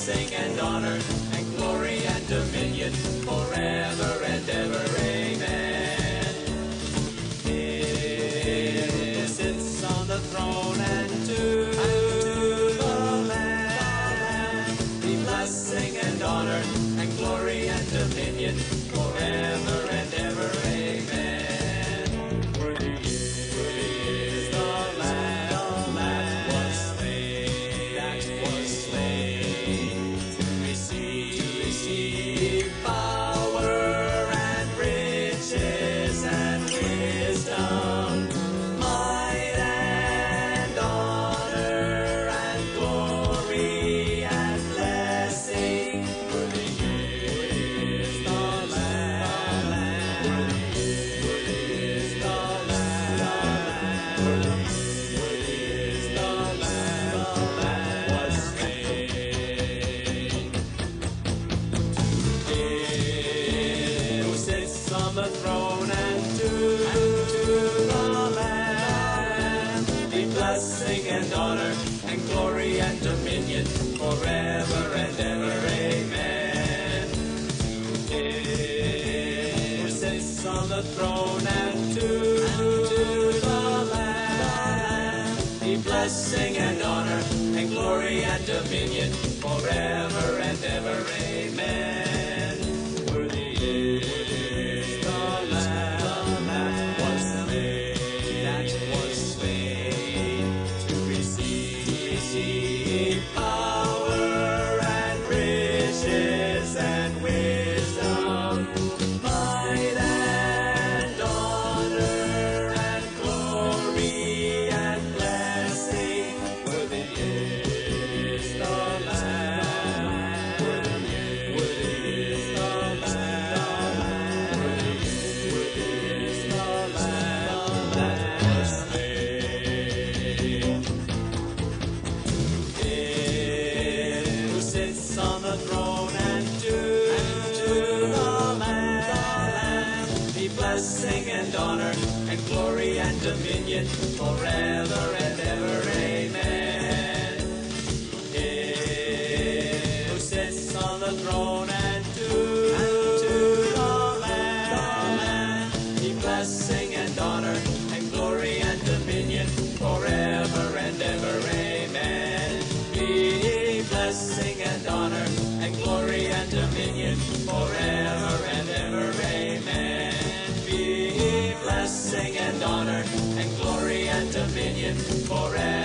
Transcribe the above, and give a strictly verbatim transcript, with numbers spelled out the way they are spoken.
blessing and honor and glory and dominion forever and ever. Amen. He sits on the throne and to the Lamb be blessing and honor and glory and dominion forever and ever. Amen. Worthy is the Lamb that was slain, that was slain to receive, to receive power and riches and wisdom, might and honor and glory and blessing. Worthy is the Lamb, worthy is the Lamb, worthy is the Lamb that was slain. Him who sits on the throne and to the Lamb be blessing and honor and glory and dominion forever and ever. Amen. To him who sits on the throne and to the Lamb be blessing and honor and glory and dominion forever and ever. Amen. Worthy is the Lamb that was slain, that was slain to receive, receive power and riches and wisdom, might and honor and glory and blessing. Worthy is the Lamb, worthy is the Lamb, worthy is the Lamb that was slain. Him who sits on the throne and to the Lamb be blessing and honor and glory and dominion forever and ever. Amen. Him who sits on the throne and to the Lamb be blessing and honor and glory and dominion forever and ever. Amen. Be blessing and honor and glory and dominion forever and ever. Amen. Be blessing and honor and glory and dominion forever.